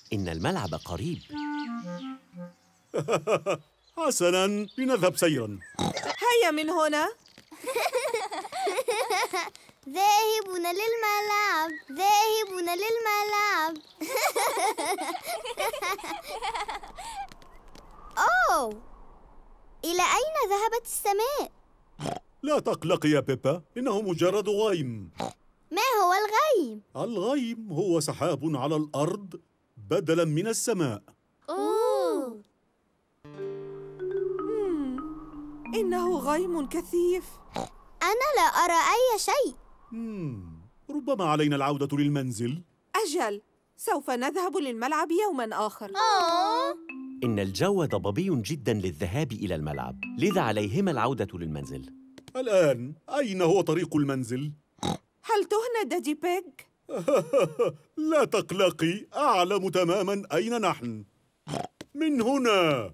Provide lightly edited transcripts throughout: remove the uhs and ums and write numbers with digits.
إن الملعب قريب. حسناً، لنذهب سيراً. هيا من هنا. ذاهبون للملعب، ذاهبون للملعب. أوه، إلى أين ذهبت السماء؟ لا تقلقي يا بيبا، إنه مجرد غيم. ما هو الغيم؟ الغيم هو سحاب على الأرض بدلاً من السماء. أوه. إنه غيم كثيف. أنا لا أرى أي شيء. ربما علينا العودة للمنزل. أجل، سوف نذهب للملعب يوماً آخر. إن الجو ضبابي جداً للذهاب إلى الملعب، لذا عليهما العودة للمنزل. الآن أين هو طريق المنزل؟ هل تهنى دادي بيج؟ لا تقلقي، أعلم تماماً أين نحن. من هنا.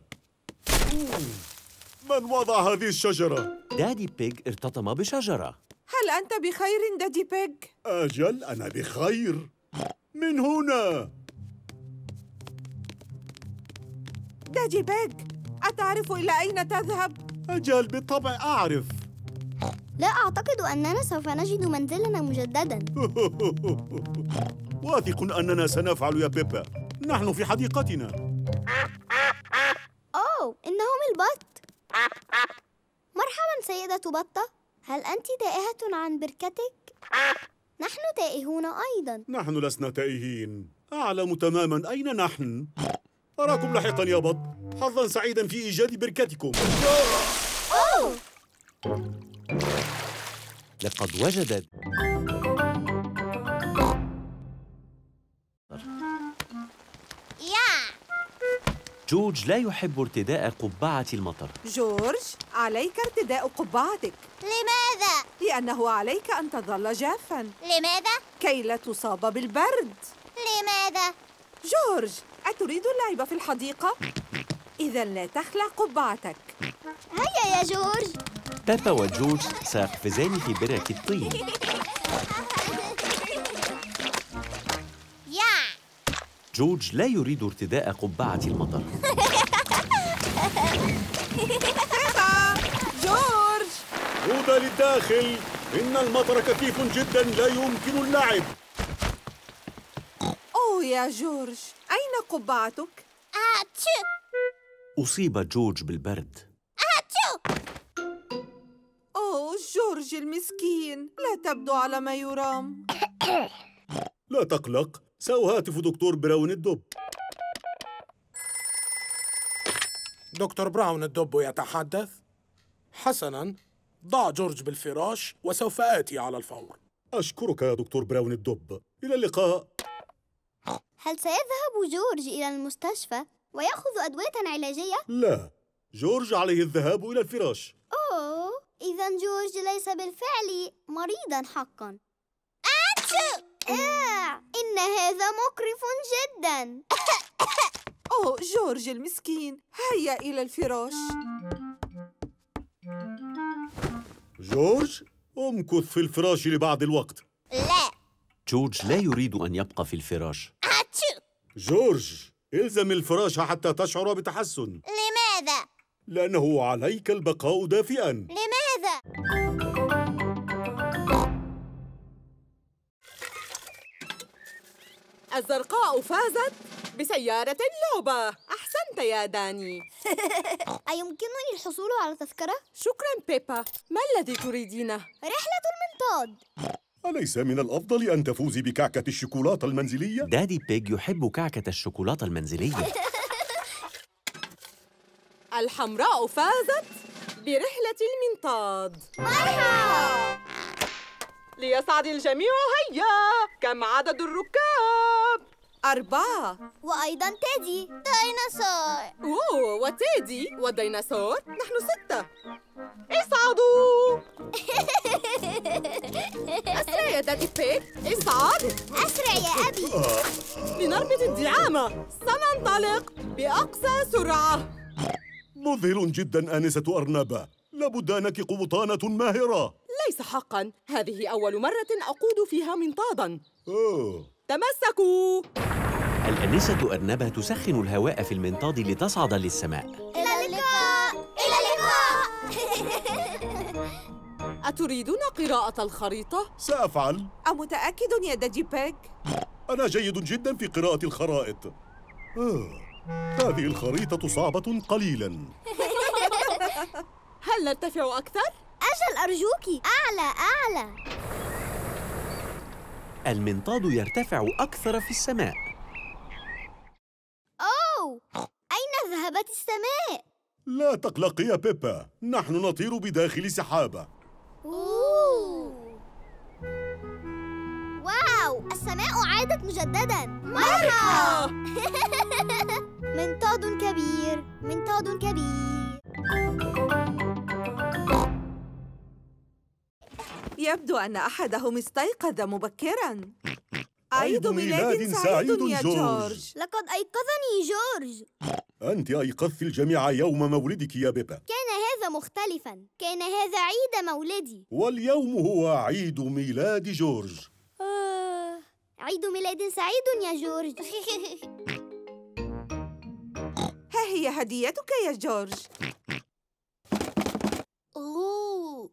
من وضع هذه الشجرة؟ دادي بيج ارتطم بشجرة. هل أنت بخير دادي بيج؟ أجل، أنا بخير. من هنا. دادي بيج، أتعرف إلى أين تذهب؟ أجل، بالطبع أعرف. لا أعتقد أننا سوف نجد منزلنا مجدداً. واثق أننا سنفعل يا بيبا، نحن في حديقتنا. أوه، إنهم البط. مرحباً سيدة بطة، هل أنت تائهة عن بركتك؟ نحن تائهون أيضاً. نحن لسنا تائهين، أعلم تماماً أين نحن. أراكم لاحقاً يا بط، حظاً سعيداً في إيجاد بركتكم. أوه! لقد وجدت جورج لا يحب ارتداء قبعة المطر. جورج، عليك ارتداء قبعتك. لماذا؟ لأنه عليك أن تظل جافاً. لماذا؟ كي لا تصاب بالبرد. لماذا؟ جورج، أتريد اللعب في الحديقة؟ إذا لا تخلع قبعتك. هيا يا جورج. بيبا وجورج سيقفزان في بركة الطين. جورج لا يريد ارتداء قبعة المطر. بيبا! جورج! عودة للداخل، إن المطر كثيف جداً، لا يمكن اللعب. أوه يا جورج، أين قبعتك؟ أصيب جورج بالبرد. أوه جورج المسكين، لا تبدو على ما يرام. لا تقلق، سأهاتف دكتور براون الدب. دكتور براون الدب يتحدث. حسناً، ضع جورج بالفراش وسوف آتي على الفور. أشكرك يا دكتور براون الدب، إلى اللقاء. هل سيذهب جورج إلى المستشفى ويأخذ أدوية علاجية؟ لا، جورج عليه الذهاب إلى الفراش. أوه، إذا جورج ليس بالفعل مريضاً حقاً. إن هذا مقرف جداً. أوه جورج المسكين، هيا إلى الفراش. جورج، امكث في الفراش لبعض الوقت. لا. جورج لا يريد أن يبقى في الفراش. جورج، الزم الفراش حتى تشعر بتحسن. لماذا؟ لأنه عليك البقاء دافئاً. لماذا؟ الزرقاء فازت بسيارة اللعبة. أحسنت يا داني. أيمكنني الحصول على تذكرة؟ شكراً بيبا. ما الذي تريدينه؟ رحلة المنطاد. أليس من الأفضل أن تفوزي بكعكة الشوكولاتة المنزلية؟ دادي بيج يحب كعكة الشوكولاتة المنزلية. الحمراء فازت برحلة المنطاد. مرحبا. ليسعد الجميع. هيا، كم عدد الركاب؟ 4. وأيضاً تيدي ديناصور. أوه، وتيدي والديناصور. نحن 6. اصعدوا. أسرع يا دادي بيج، اصعد. أسرع يا أبي. لنربط الدعامة، سننطلق بأقصى سرعة. مذهل جداً آنسة أرنبة، لابد أنك قبطانة ماهرة. ليس حقاً، هذه أول مرة أقود فيها منطاداً. أوه. تمسكوا. الأنسة أرنبة تسخن الهواء في المنطاد لتصعد للسماء. إلى اللقاء. إلى اللقاء. أتريدون قراءة الخريطة؟ سأفعل. أمتأكد يا دادي بيج؟ أنا جيد جدا في قراءة الخرائط. هذه الخريطة صعبة قليلا. هل نرتفع أكثر؟ أجل أرجوك، أعلى أعلى. المنطاد يرتفع أكثر في السماء. أوه، أين ذهبت السماء؟ لا تقلقي يا بيبا، نحن نطير بداخل سحابة. أوه. واو، السماء عادت مجدداً. مرحبا. منطاد كبير، منطاد كبير. يبدو أن أحدهم استيقظ مبكراً. عيد ميلاد سعيد يا جورج. لقد أيقظني جورج. أنت أيقظت الجميع يوم مولدك يا بيبا. كان هذا مختلفاً، كان هذا عيد مولدي. واليوم هو عيد ميلاد جورج. عيد ميلاد سعيد يا جورج. ها هي هديتك يا جورج. أوه،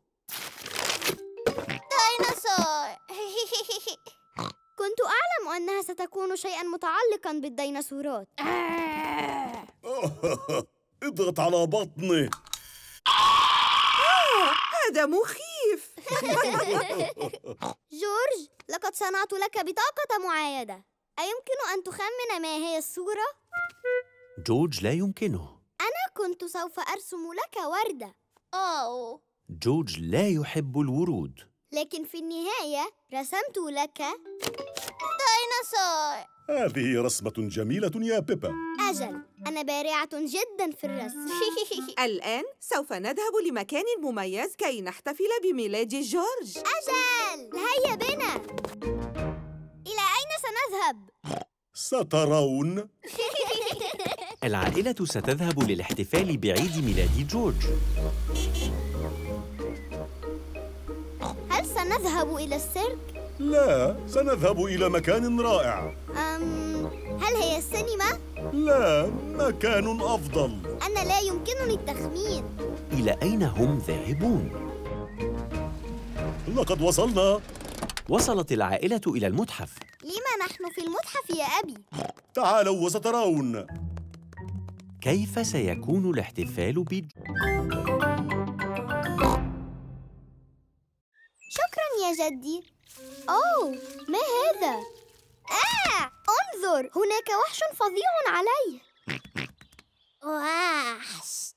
ديناصور. كنت أعلم أنها ستكون شيئاً متعلقاً بالديناصورات. اضغط على بطني. هذا مخيف. جورج، لقد صنعت لك بطاقة معايدة. أيمكن أن تخمن ما هي الصورة؟ جورج لا يمكنه. أنا كنت سوف أرسم لك وردة. أوه. جورج لا يحب الورود. لكن في النهاية رسمت لك ديناصور. هذه رسمة جميلة يا بيبا. أجل، أنا بارعة جداً في الرسم. الآن سوف نذهب لمكان مميز كي نحتفل بميلاد جورج. أجل، هيا بنا. إلى أين سنذهب؟ سترون. العائلة ستذهب للاحتفال بعيد ميلاد جورج. هل سنذهب إلى السيرك؟ لا، سنذهب إلى مكان رائع. هل هي السينما؟ لا، مكان أفضل. أنا لا يمكنني التخمين. إلى أين هم ذاهبون؟ لقد وصلنا. وصلت العائلة إلى المتحف. لما نحن في المتحف يا أبي؟ تعالوا وسترون. كيف سيكون الاحتفال شكراً يا جدي. أوه، ما هذا؟ انظر، هناك وحش فظيع عليه. وحش.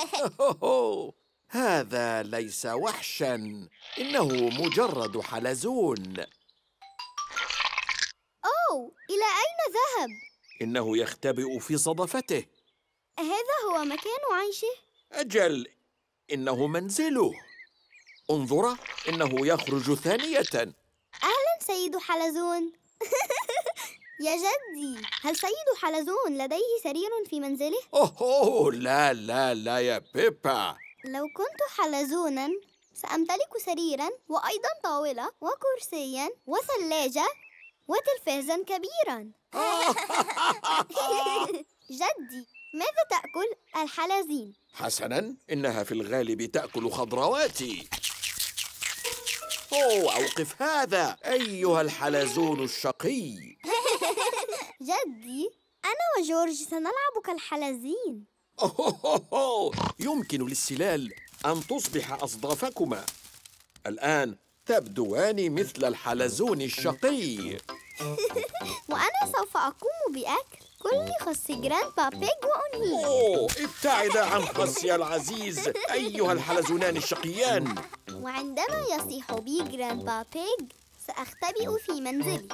هذا ليس وحشاً، إنه مجرد حلزون. أوه، إلى أين ذهب؟ إنه يختبئ في صدفته. هذا هو مكان عيشه؟ أجل، إنه منزله. انظر، إنه يخرج ثانية. أهلاً سيد حلزون. يا جدي، هل سيد حلزون لديه سرير في منزله؟ أوه لا لا لا يا بيبا. لو كنت حلزوناً سأمتلك سريراً وأيضاً طاولة وكرسياً وثلاجة وتلفازاً كبيراً. جدي، ماذا تأكل الحلزين؟ حسناً، إنها في الغالب تأكل خضرواتي. أوقف هذا أيها الحلزون الشقي. جدي، أنا وجورج سنلعب كالحلزين. يمكن للسلال أن تصبح أصدافكما. الآن تبدوان مثل الحلزون الشقي. وأنا سوف أقوم بأكل كل خس جراندبا بيج وأنهيه. ابتعد عن خصي العزيز أيها الحلزونان الشقيان. وعندما يصيح بي جراندبا بيج سأختبئ في منزلي.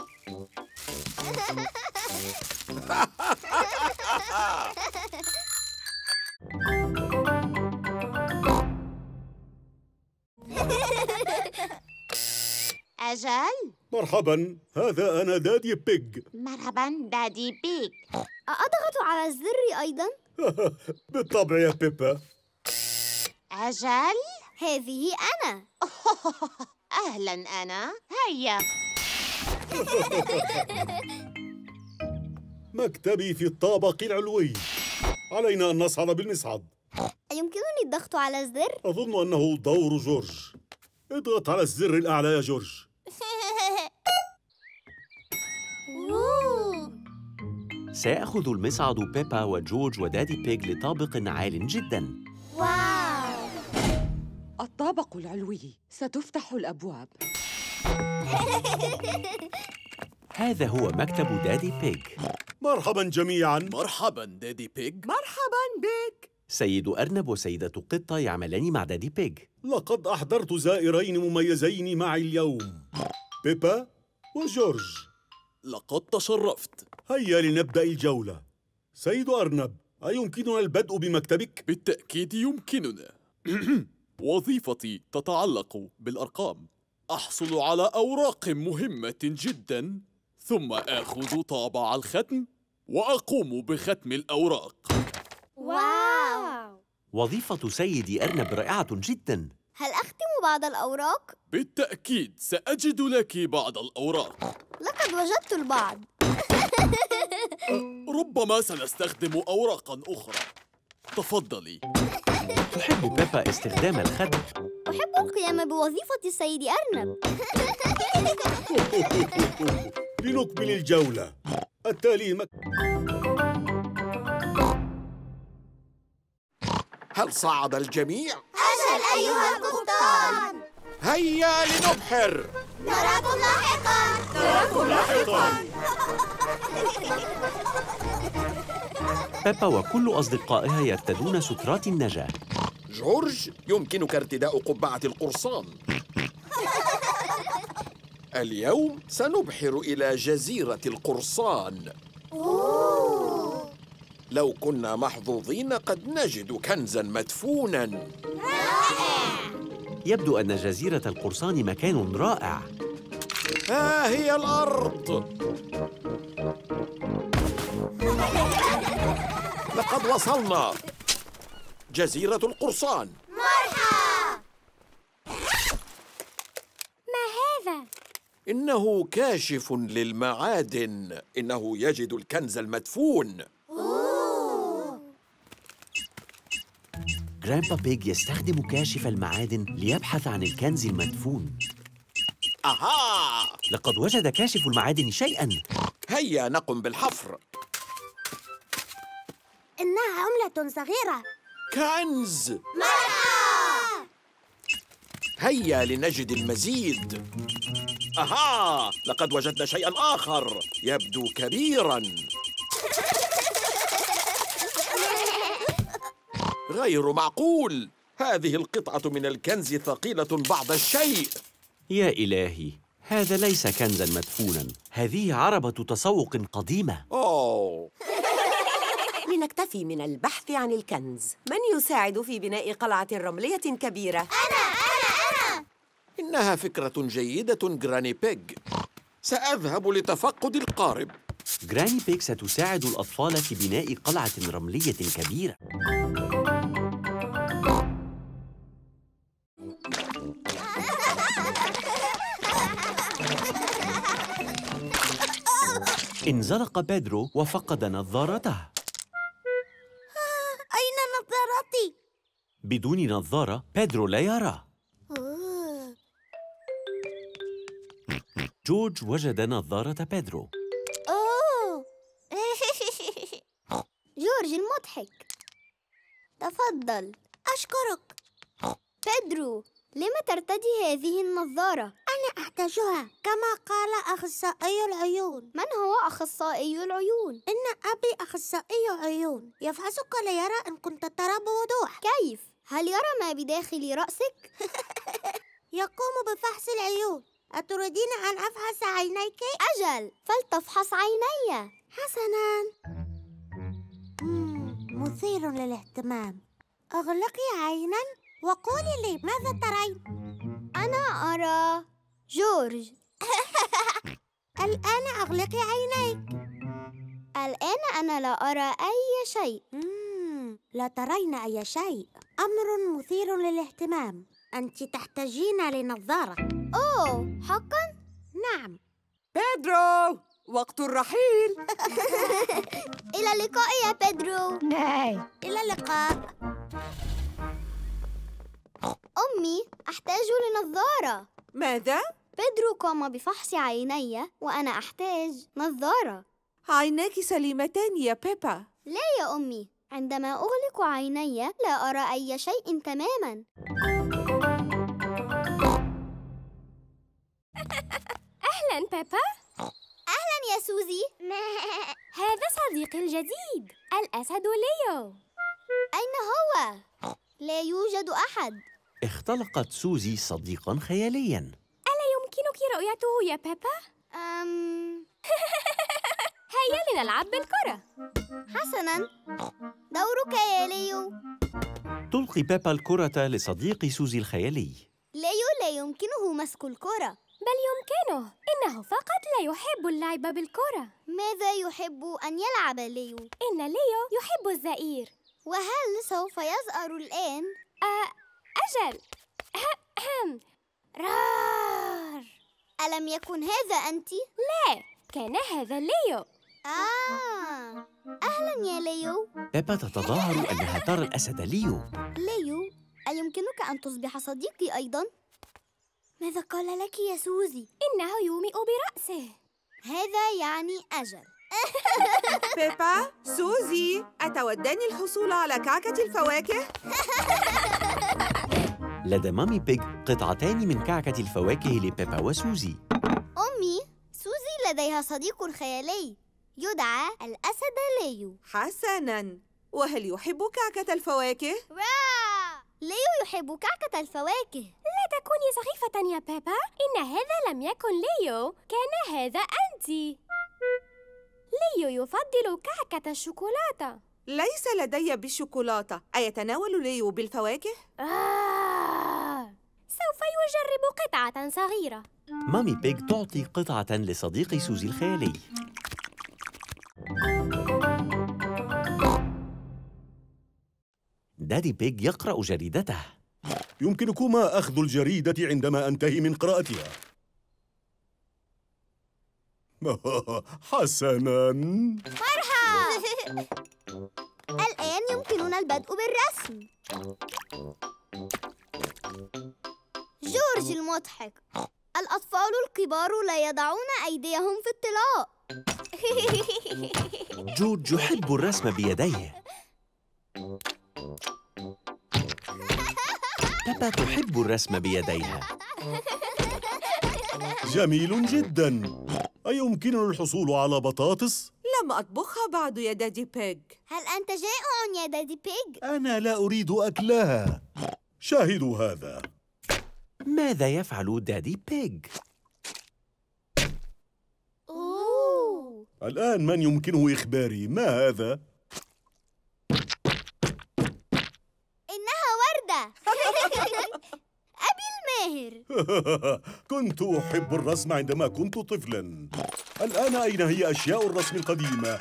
أجل؟ مرحباً، هذا أنا دادي بيج. مرحباً دادي بيج. أضغط على الزر أيضاً؟ بالطبع يا بيبا. أجل؟ هذه أنا. أهلاً أنا، هيا. مكتبي في الطابق العلوي. علينا أن نصعد بالمصعد. أيمكنني الضغط على الزر؟ أظن أنه دور جورج. اضغط على الزر الأعلى يا جورج. سيأخذ المصعد بيبا وجورج ودادي بيج لطابق عال جداً. واو! الطابق العلوي، ستفتح الأبواب. هذا هو مكتب دادي بيج. مرحباً جميعاً. مرحباً دادي بيج. مرحباً بك. سيد أرنب وسيدة قطة يعملان مع دادي بيج. لقد أحضرت زائرين مميزين معي اليوم، بيبا وجورج. لقد تشرفت. هيا لنبدأ الجولة. سيد أرنب، أيمكننا البدء بمكتبك؟ بالتأكيد يمكننا. وظيفتي تتعلق بالأرقام. أحصل على أوراق مهمة جداً، ثم آخذ طابع الختم وأقوم بختم الأوراق. واو! وظيفة سيد أرنب رائعة جداً. هل أختم بعض الأوراق؟ بالتأكيد سأجد لك بعض الأوراق. لقد وجدت البعض. ربما سنستخدم أوراقاً أخرى. تفضلي. تحب بيبا استخدام الختم. أحب القيام بوظيفة السيد أرنب. لنكمل الجولة. التالي هل صعد الجميع؟ أجل أيها القبطان! هيا لنبحر. نراكم لاحقاً! بيبا وكل أصدقائها يرتدون سترات النجاة. جورج، يمكنك ارتداء قبعة القرصان. اليوم سنبحر إلى جزيرة القرصان. لو كنا محظوظين قد نجد كنزاً مدفوناً. يبدو أن جزيرة القرصان مكان رائع. ها هي الأرض. لقد وصلنا. جزيرة القرصان. مرحبا! ما هذا؟ إنه كاشف للمعادن. إنه يجد الكنز المدفون. جرامبا بيج يستخدم كاشف المعادن ليبحث عن الكنز المدفون. أها! لقد وجد كاشف المعادن شيئاً. هيا نقم بالحفر. إنها عملة صغيرة. كنز. هيا لنجد المزيد. أها! لقد وجدنا شيئاً آخر يبدو كبيراً. غير معقول. هذه القطعة من الكنز ثقيلة بعض الشيء. يا إلهي، هذا ليس كنزاً مدفوناً. هذه عربة تسوق قديمة. أوه. لنكتفي من البحث عن الكنز. من يساعد في بناء قلعة رملية كبيرة؟ أنا! إنها فكرة جيدة جراني بيج. سأذهب لتفقد القارب. جراني بيج ستساعد الأطفال في بناء قلعة رملية كبيرة. انزلق بيدرو وفقد نظارته. أين نظارتي؟ بدون نظارة بيدرو لا يرى. جورج وجد نظارة بيدرو. أوه! جورج المضحك، تفضل. أشكرك. بيدرو، لم ترتدي هذه النظارة؟ أنا أحتاجها كما قال أخصائي العيون. من هو أخصائي العيون؟ إن أبي أخصائي عيون، يفحصك ليرى إن كنت ترى بوضوح. كيف؟ هل يرى ما بداخل رأسك؟ يقوم بفحص العيون. أتريدين أن أفحص عينيك؟ أجل، فلتفحص عيني. حسناً. مثير للاهتمام. أغلقي عيناً وقولي لي ماذا ترين؟ أنا أرى جورج. الآن أغلقي عينيك. الآن أنا لا أرى أي شيء. لا ترين أي شيء. أمر مثير للاهتمام. أنت تحتاجين لنظارة. أوه، حقاً؟ نعم. بيدرو، وقت الرحيل. إلى اللقاء يا بيدرو. إلى اللقاء. أمي، أحتاج لنظارة. ماذا؟ بيدرو قام بفحص عيني وأنا أحتاج نظارة. عيناك سليمتان يا بيبا. لا يا أمي، عندما أغلق عيني لا أرى أي شيء تماماً. أهلاً بيبا. أهلاً يا سوزي. هذا صديقي الجديد الأسد ليو. أين هو؟ لا يوجد أحد. اختلقت سوزي صديقاً خيالياً. ألا يمكنك رؤيته يا بيبا؟ هيا لنلعب بالكرة. حسناً، دورك يا ليو. تلقي بيبا الكرة لصديق سوزي الخيالي. ليو لا يمكنه مسك الكرة. بل يمكنه، إنه فقط لا يحب اللعب بالكرة. ماذا يحب أن يلعب ليو؟ إن ليو يحب الزئير. وهل سوف يزأر الآن؟ أجل. رار. ألم يكن هذا أنت؟ لا، كان هذا ليو. أهلاً يا ليو. بيبا تتظاهر أنها ترى الأسد ليو. ليو، أيمكنك أن تصبح صديقي أيضاً؟ ماذا قال لك يا سوزي؟ إنه يومئ برأسه. هذا يعني أجل. بيبا، سوزي، أتوداني الحصول على كعكة الفواكه؟ لدى مامي بيج قطعتان من كعكة الفواكه لبيبا وسوزي. أمي، سوزي لديها صديق خيالي يدعى الأسد ليو. حسناً، وهل يحب كعكة الفواكه؟ ليو يحب كعكة الفواكه. لا تكوني سخيفة يا بيبا، إن هذا لم يكن ليو، كان هذا أنتِ. ليو يفضل كعكة الشوكولاتة. ليس لدي بالشوكولاتة. أيتناول ليو بالفواكه؟ سوف يجرب قطعة صغيرة. مامي بيج تعطي قطعة لصديق سوزي الخيالي. دادي بيج يقرأ جريدته. يمكنكما أخذ الجريدة عندما أنتهي من قراءتها. حسناً. مرحبا. الآن يمكننا البدء بالرسم. جورج المضحك. الأطفال الكبار لا يضعون أيديهم في الطلاء. جورج يحب الرسم بيديه. بيبا تحب الرسم بيديها. جميل جداً. أيمكننا الحصول على بطاطس؟ لم أطبخها بعد يا دادي بيج. هل أنت جائع يا دادي بيج؟ أنا لا أريد أكلها. شاهدوا هذا. ماذا يفعل دادي بيج؟ الآن من يمكنه إخباري ما هذا؟ إنها وردة. أبي الماهر. كنت أحب الرسم عندما كنت طفلاً. الآن أين هي أشياء الرسم القديمة؟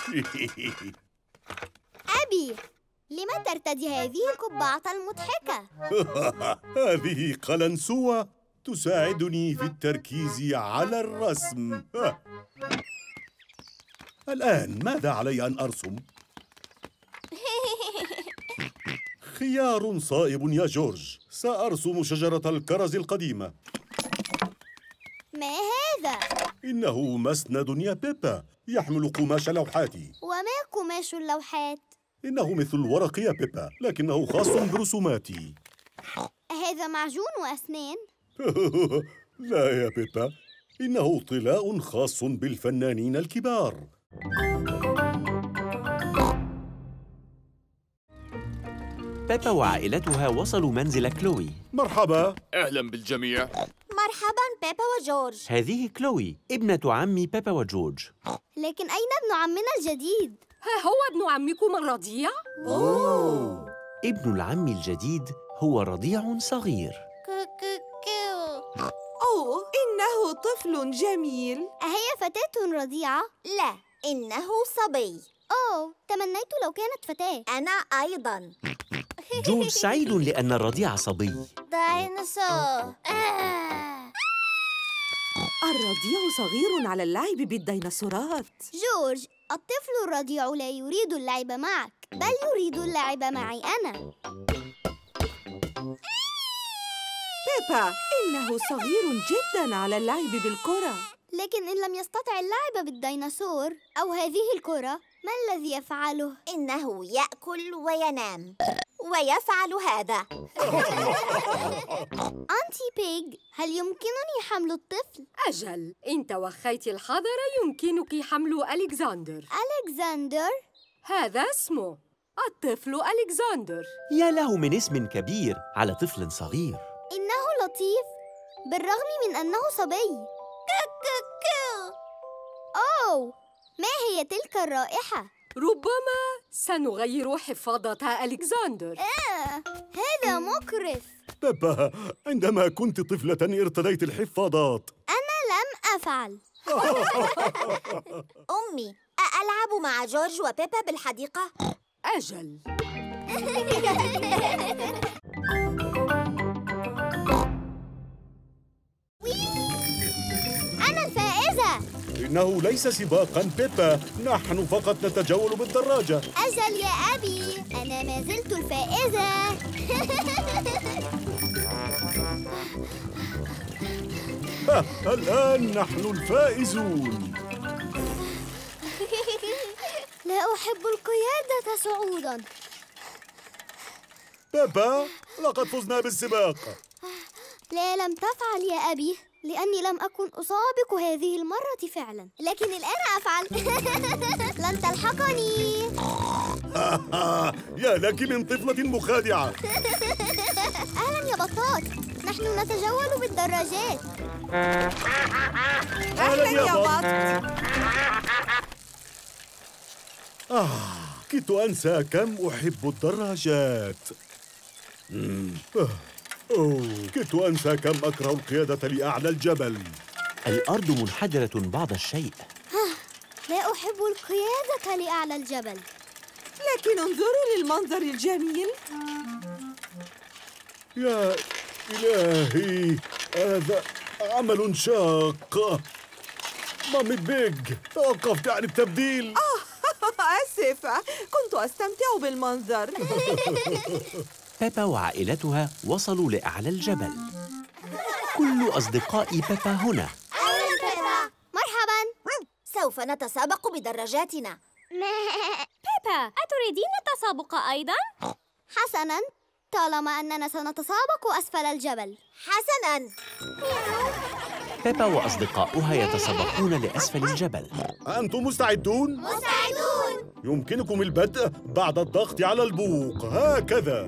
أبي، لم ترتدي هذه القبعة المضحكة؟ هذه قلنسوة تساعدني في التركيز على الرسم. الآن ماذا علي أن أرسم؟ خيار صائب يا جورج. سأرسم شجرة الكرز القديمة. ما هذا؟ إنه مسند يا بيبا، يحمل قماش لوحاتي. وما قماش اللوحات؟ إنه مثل الورق يا بيبا، لكنه خاص برسوماتي. هذا معجون وأسنان؟ لا يا بيبا، إنه طلاء خاص بالفنانين الكبار. بيبا وعائلتها وصلوا منزل كلوي. مرحبا. أهلا بالجميع. مرحبا بيبا وجورج. هذه كلوي ابنة عم بيبا وجورج. لكن أين ابن عمنا الجديد؟ ها هو ابن عمكم الرضيع؟ ابن العم الجديد هو رضيع صغير. أوه، إنه طفل جميل. أهي فتاة رضيعة؟ لا، إنه صبي. أوه، تمنيت لو كانت فتاة. أنا أيضاً. جورج سعيد لأن الرضيع صبي. ديناصور. الرضيع صغير على اللعب بالديناصورات. جورج، الطفل الرضيع لا يريد اللعب معك، بل يريد اللعب معي أنا. بيبا، إنه صغير جداً على اللعب بالكرة. لكن إن لم يستطع اللعب بالديناصور أو هذه الكرة، ما الذي يفعله؟ إنه يأكل وينام ويفعل هذا. أنتي بيج، هل يمكنني حمل الطفل؟ أجل، إن توخيت الحذر يمكنك حمل ألكسندر. ألكسندر؟ هذا اسمه، الطفل ألكسندر. يا له من اسم كبير على طفل صغير. إنه لطيف بالرغم من أنه صبي. أوه، ما هي تلك الرائحة؟ ربما سنغير حفاضة ألكسندر. هذا مقرف. بيبا، عندما كنت طفلة ارتديت الحفاضات. أنا لم أفعل. أمي، ألعب مع جورج وبيبا بالحديقة؟ أجل. أنا الفائزة. إنه ليس سباقاً بيبا، نحن فقط نتجول بالدراجة. أجل يا أبي، أنا ما زلت الفائزة. الآن نحن الفائزون. لا أحب القيادة صعوداً. بيبا، لقد فزنا بالسباق. لا، لم تفعل يا أبي، لأني لم أكن أسابق هذه المرة فعلاً، لكن الآن أفعل. لن تلحقني. يا لك من طفلة مخادعة. أهلاً يا بطاط، نحن نتجول بالدراجات. أهلاً يا بط. كدت أنسى كم أحب الدراجات. كدت أنسى كم أكره القيادة لأعلى الجبل. الأرض منحدرة بعض الشيء. لا أحب القيادة لأعلى الجبل. لكن انظروا للمنظر الجميل. يا إلهي، هذا عمل شاق. مامي بيج، توقفت عن التبديل. آسفة، كنت أستمتع بالمنظر. بيبا وعائلتها وصلوا لأعلى الجبل. كل أصدقاء بيبا هنا. مرحباً. سوف نتسابق بدراجاتنا. بيبا، أتريدين التسابق أيضاً؟ حسناً، طالما أننا سنتسابق أسفل الجبل. حسناً. بيبا وأصدقاؤها يتسابقون لأسفل الجبل. أنتم مستعدون؟ مستعدون. يمكنكم البدء بعد الضغط على البوق، هكذا.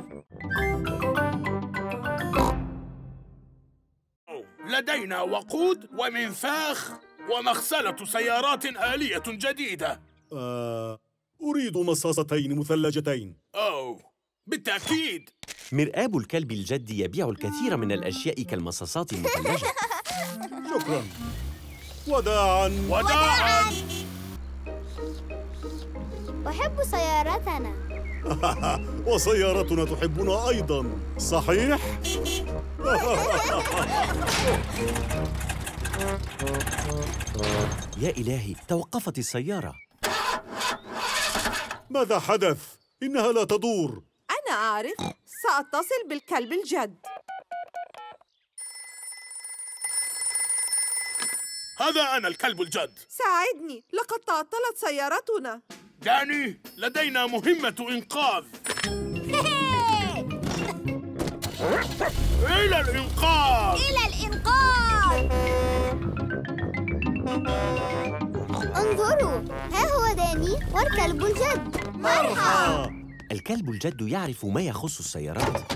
لدينا وقود ومنفاخ ومغسلة سيارات آلية جديدة. أريد مصاصتين مثلجتين. أوه، بالتأكيد. مرآب الكلب الجدي يبيع الكثير من الأشياء كالمصاصات المثلجة. شكراً. وداعاً. وداعاً. أحب سيارتنا. وسيارتنا تحبنا أيضاً، صحيح؟ يا إلهي، توقفت السيارة. ماذا حدث؟ إنها لا تدور. أنا أعرف، سأتصل بالكلب الجد. هذا أنا الكلب الجد. ساعدني، لقد تعطلت سيارتنا. داني، لدينا مهمة إنقاذ. إلى الإنقاذ! إلى الإنقاذ! انظروا، ها هو داني والكلب الجد. مرحبا. الكلب الجد يعرف ما يخص السيارات.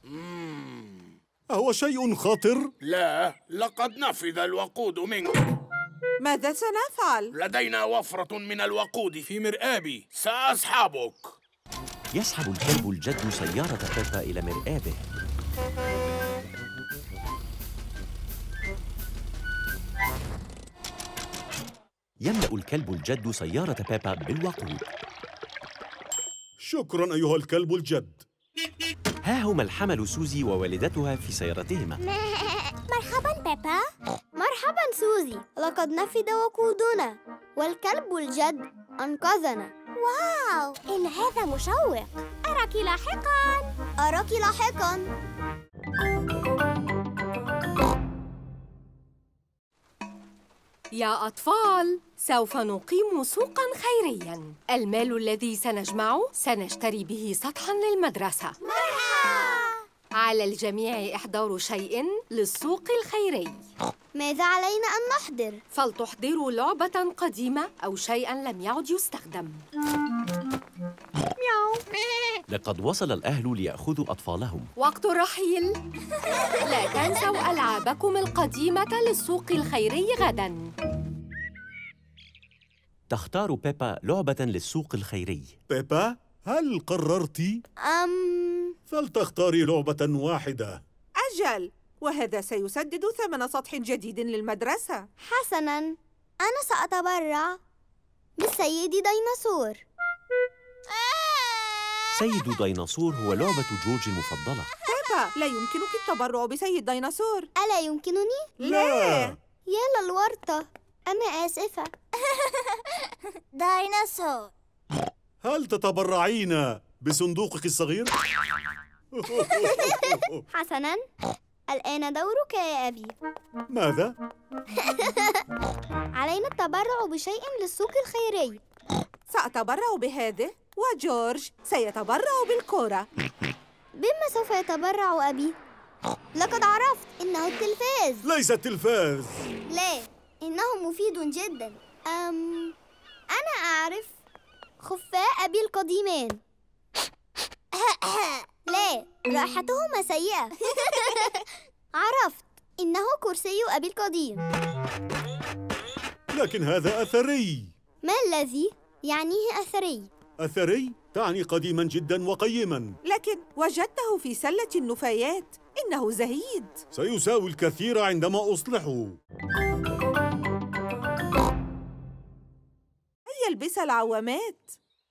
أهو شيء خطر؟ لا، لقد نفذ الوقود منك. ماذا سنفعل؟ لدينا وفرة من الوقود في مرآبي، سأصحبك. يسحب الكلب الجد سيارة بيبا إلى مرآبه. يملأ الكلب الجد سيارة بيبا بالوقود. شكراً أيها الكلب الجد. ها هما الحمل سوزي ووالدتها في سيارتهما. مرحباً بيبا. مرحباً مرحبا سوزي، لقد نفد وقودنا والكلب الجد أنقذنا. واو، إن هذا مشوق. أراك لاحقاً. أراك لاحقاً. يا أطفال، سوف نقيم سوقاً خيرياً. المال الذي سنجمعه سنشتري به سطحاً للمدرسة. على الجميع إحضار شيء للسوق الخيري. ماذا علينا أن نحضر؟ فلتحضروا لعبة قديمة أو شيئاً لم يعد يستخدم. مياو. لقد وصل الأهل ليأخذوا أطفالهم. وقت الرحيل. لا تنسوا ألعابكم القديمة للسوق الخيري غداً. تختار بيبا لعبة للسوق الخيري. بيبا، هل قررت؟ فلتختاري لعبة واحدة. أجل، وهذا سيسدد ثمن سطح جديد للمدرسة. حسناً، أنا سأتبرع بالسيد ديناصور. سيد ديناصور هو لعبة جورج المفضلة. بيبا، لا يمكنك التبرع بسيد ديناصور. ألا يمكنني؟ لا. يا للورطة، أنا آسفة. ديناصور. هل تتبرعين بصندوقك الصغير؟ حسناً، الآن دورك يا أبي. ماذا؟ علينا التبرع بشيء للسوق الخيري. سأتبرع بهذه، وجورج سيتبرع بالكرة. بما سوف يتبرع أبي؟ لقد عرفت، إنه التلفاز. ليس التلفاز. لا، إنه مفيد جداً. أنا أعرف خفاء أبي القديمان. لا، رائحتهما سيئة. عرفت، إنه كرسي أبي القديم. لكن هذا أثري. ما الذي يعنيه أثري؟ أثري تعني قديما جدا وقيما. لكن وجدته في سلة النفايات، إنه زهيد. سيساوي الكثير عندما أصلحه. هيا البس العوامات.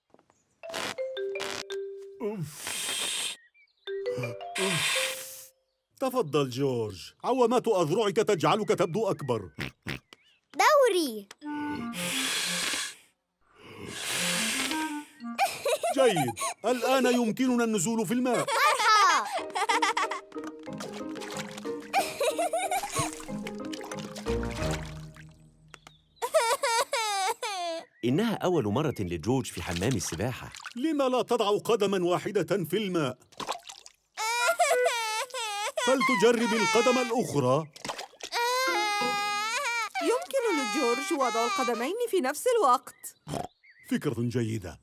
تفضل جورج، عوامات أذرعك تجعلك تبدو أكبر. دوري. جيد، الآن يمكننا النزول في الماء. إنها أول مرة لجورج في حمام السباحة. لما لا تضع قدماً واحدة في الماء؟ فلتجرب القدم الأخرى. يمكن لجورج وضع القدمين في نفس الوقت. فكرة جيدة.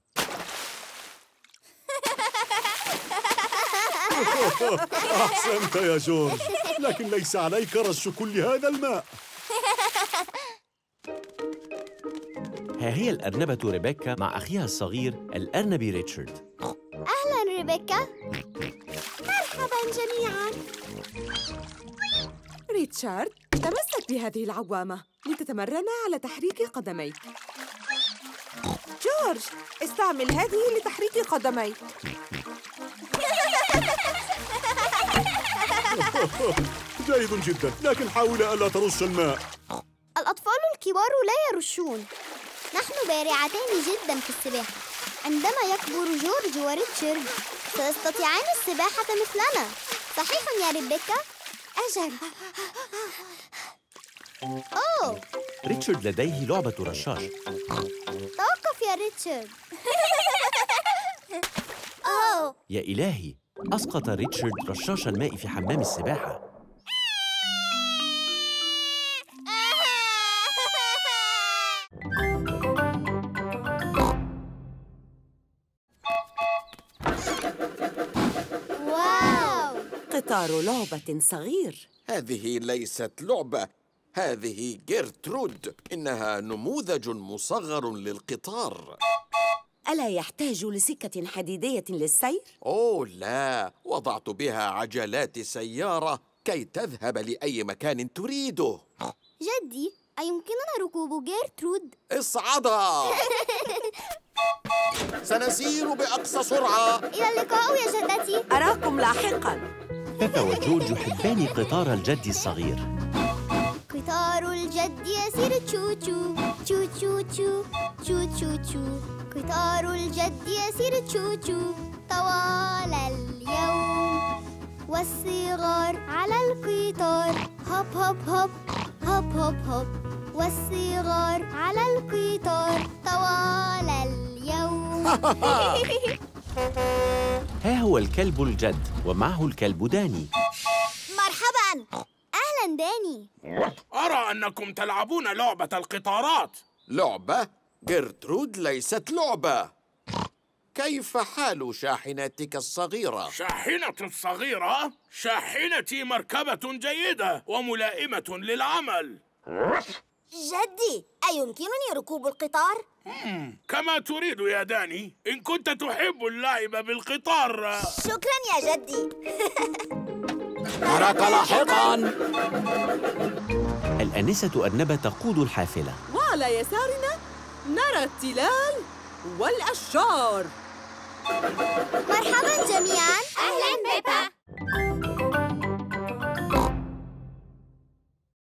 أحسنت يا جورج، لكن ليس عليك رش كل هذا الماء. ها هي الأرنبة ريبيكا مع أخيها الصغير الأرنب ريتشارد. أهلاً ريبيكا. مرحباً جميعاً. ريتشارد، تمسك بهذه العوامة لتتمرن على تحريك قدميك. جورج، استعمل هذه لتحريك قدميك. جيد جدا، لكن حاول ألا ترش الماء. الأطفال الكبار لا يرشون. نحن بارعتان جدا في السباحة. عندما يكبر جورج وريتشارد سيستطيعان السباحة مثلنا. صحيح يا ريبيكا؟ أجل. أوه، ريتشارد لديه لعبة رشاش. توقف يا ريتشارد. أوه، يا إلهي، أسقط ريتشارد رشاش الماء في حمام السباحة. واو، قطار لعبة صغير. هذه ليست لعبة، هذه جيرترود. إنها نموذج مصغر للقطار. ألا يحتاج لسكة حديدية للسير؟ أوه لا، وضعت بها عجلات سيارة كي تذهب لأي مكان تريده. جدي، أيمكننا ركوب جيرترود؟ اصعدا. سنسير بأقصى سرعة. إلى اللقاء يا جدتي. أراكم لاحقاً. بيبا وجورج يحبان قطار الجد الصغير. قطار الجد يسير تشو تشو تشو تشو تشو تشو تشو تشو. قطار الجد يسير تشو تشو طوال اليوم، والصغار على القطار هوب هوب هوب هوب هوب هوب. والصغار على القطار طوال اليوم. ها هو الكلب الجد ومعه الكلب داني. مرحباً. أهلاً داني. أرى أنكم تلعبون لعبة القطارات. لعبة؟ جرترود ليست لعبة. كيف حال شاحنتك الصغيرة؟ شاحنتي الصغيرة؟ شاحنتي مركبة جيدة وملائمة للعمل. جدي، أيمكنني ركوب القطار؟ كما تريد يا داني، إن كنت تحب اللعب بالقطار. شكراً يا جدي. أراك لاحقاً. الآنسة أرنبة تقود الحافلة. وعلى يسارنا نرى التلال والأشجار. مرحباً جميعاً. أهلاً